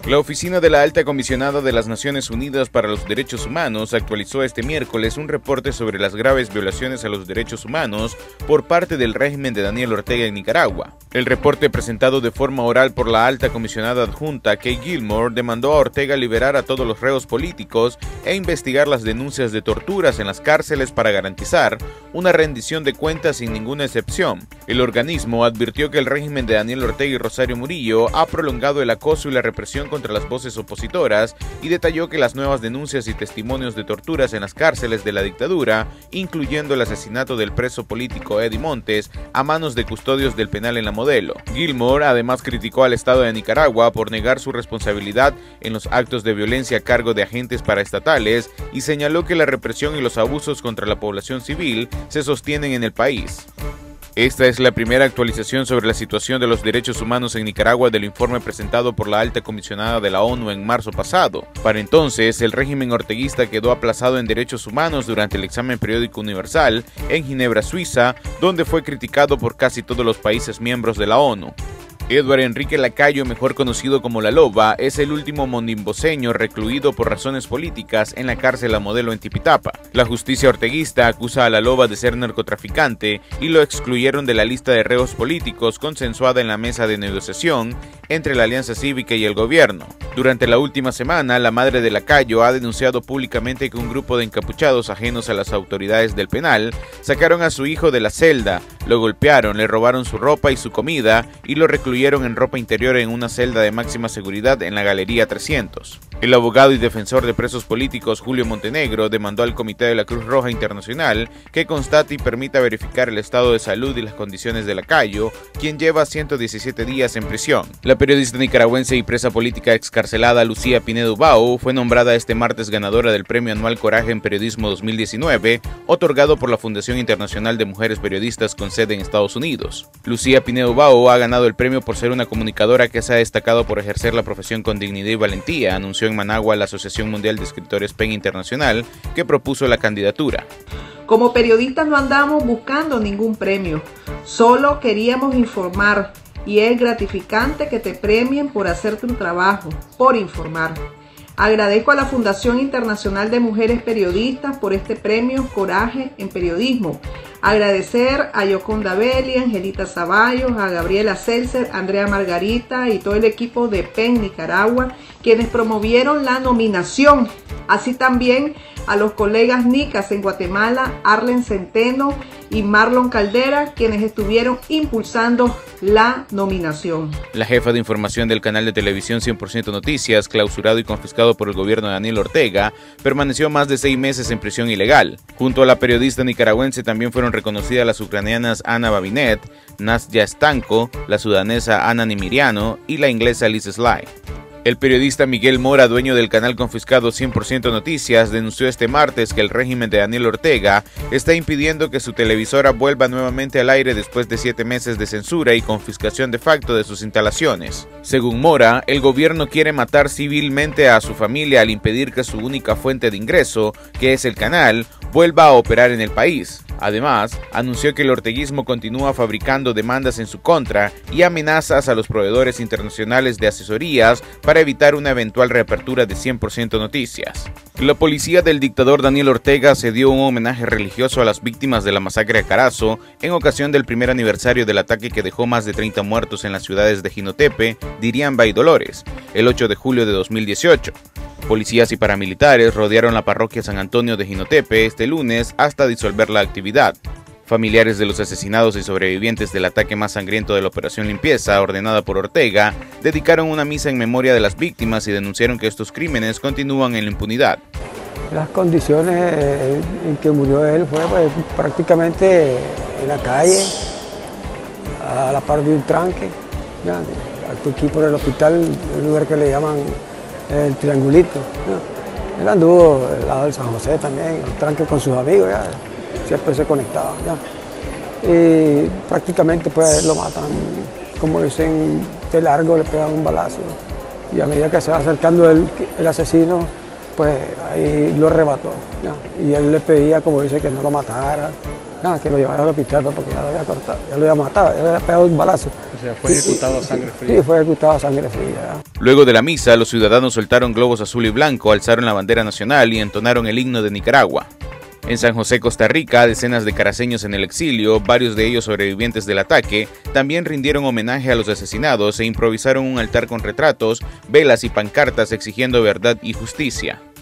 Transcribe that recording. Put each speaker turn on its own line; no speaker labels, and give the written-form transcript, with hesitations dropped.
La Oficina de la Alta Comisionada de las Naciones Unidas para los Derechos Humanos actualizó este miércoles un reporte sobre las graves violaciones a los derechos humanos por parte del régimen de Daniel Ortega en Nicaragua. El reporte presentado de forma oral por la Alta Comisionada Adjunta Kay Gilmore demandó a Ortega liberar a todos los reos políticos e investigar las denuncias de torturas en las cárceles para garantizar una rendición de cuentas sin ninguna excepción. El organismo advirtió que el régimen de Daniel Ortega y Rosario Murillo ha prolongado el acoso y la represión contra las voces opositoras y detalló que las nuevas denuncias y testimonios de torturas en las cárceles de la dictadura, incluyendo el asesinato del preso político Eddie Montes a manos de custodios del penal en La Modelo. Gilmore además criticó al Estado de Nicaragua por negar su responsabilidad en los actos de violencia a cargo de agentes paraestatales y señaló que la represión y los abusos contra la población civil se sostienen en el país. Esta es la primera actualización sobre la situación de los derechos humanos en Nicaragua del informe presentado por la Alta Comisionada de la ONU en marzo pasado. Para entonces, el régimen orteguista quedó aplazado en derechos humanos durante el examen periódico universal en Ginebra, Suiza, donde fue criticado por casi todos los países miembros de la ONU. Edward Enrique Lacayo, mejor conocido como La Loba, es el último mondimboceño recluido por razones políticas en la cárcel La Modelo en Tipitapa. La justicia orteguista acusa a La Loba de ser narcotraficante y lo excluyeron de la lista de reos políticos consensuada en la mesa de negociación entre la Alianza Cívica y el gobierno. Durante la última semana, la madre de Lacayo ha denunciado públicamente que un grupo de encapuchados ajenos a las autoridades del penal sacaron a su hijo de la celda, lo golpearon, le robaron su ropa y su comida y lo recluyeron en ropa interior en una celda de máxima seguridad en la Galería 300. El abogado y defensor de presos políticos Julio Montenegro demandó al Comité de la Cruz Roja Internacional que constate y permita verificar el estado de salud y las condiciones de Lacayo, quien lleva 117 días en prisión. La periodista nicaragüense y presa política excarcelada Lucía Pinedo Ubao fue nombrada este martes ganadora del Premio Anual Coraje en Periodismo 2019, otorgado por la Fundación Internacional de Mujeres Periodistas con sede en Estados Unidos. Lucía Pinedo Ubao ha ganado el premio por ser una comunicadora que se ha destacado por ejercer la profesión con dignidad y valentía, anunció en Managua la Asociación Mundial de Escritores PEN Internacional, que propuso la candidatura.
Como periodistas no andamos buscando ningún premio, solo queríamos informar y es gratificante que te premien por hacer tu trabajo, por informar. Agradezco a la Fundación Internacional de Mujeres Periodistas por este premio Coraje en Periodismo. Agradecer a Yoconda Belli, Angelita Zavallos, a Gabriela Seltzer, Andrea Margarita y todo el equipo de PEN Nicaragua, quienes promovieron la nominación. Así también a los colegas nicas en Guatemala, Arlen Centeno y Marlon Caldera, quienes estuvieron impulsando la nominación.
La jefa de información del canal de televisión 100% Noticias, clausurado y confiscado por el gobierno de Daniel Ortega, permaneció más de 6 meses en prisión ilegal. Junto a la periodista nicaragüense también fueron reconocidas las ucranianas Ana Babinet, Nastya Stanko, la sudanesa Ana Nimiriano y la inglesa Liz Sly. El periodista Miguel Mora, dueño del canal confiscado 100% Noticias, denunció este martes que el régimen de Daniel Ortega está impidiendo que su televisora vuelva nuevamente al aire después de 7 meses de censura y confiscación de facto de sus instalaciones. Según Mora, el gobierno quiere matar civilmente a su familia al impedir que su única fuente de ingreso, que es el canal, vuelva a operar en el país. Además, anunció que el orteguismo continúa fabricando demandas en su contra y amenazas a los proveedores internacionales de asesorías para evitar una eventual reapertura de 100% Noticias. La policía del dictador Daniel Ortega se dio un homenaje religioso a las víctimas de la masacre a Carazo en ocasión del primer aniversario del ataque que dejó más de 30 muertos en las ciudades de Jinotepe, Diriamba y Dolores, el 8 de julio de 2018. Policías y paramilitares rodearon la parroquia San Antonio de Jinotepe este lunes hasta disolver la actividad. Familiares de los asesinados y sobrevivientes del ataque más sangriento de la Operación Limpieza, ordenada por Ortega, dedicaron una misa en memoria de las víctimas y denunciaron que estos crímenes continúan en la impunidad.
Las condiciones en que murió él fue prácticamente en la calle, a la par de un tranque, ya, aquí por el hospital, un lugar que le llaman el Triangulito. Ya. Él anduvo al lado del San José también, el tranque con sus amigos, ya. Siempre se conectaba. Ya. Y prácticamente pues lo matan, como dicen, de largo le pegan un balazo. Y a medida que se va acercando el asesino, pues ahí lo arrebató. Ya. Y él le pedía, como dice, que no lo matara, ya, que lo llevara al hospital porque ya lo había cortado, ya lo había matado, ya le había pegado un balazo.
O sea, fue ejecutado a sangre fría.
Sí, fue ejecutado a sangre fría.
Luego de la misa, los ciudadanos soltaron globos azul y blanco, alzaron la bandera nacional y entonaron el himno de Nicaragua. En San José, Costa Rica, decenas de caraceños en el exilio, varios de ellos sobrevivientes del ataque, también rindieron homenaje a los asesinados e improvisaron un altar con retratos, velas y pancartas exigiendo verdad y justicia.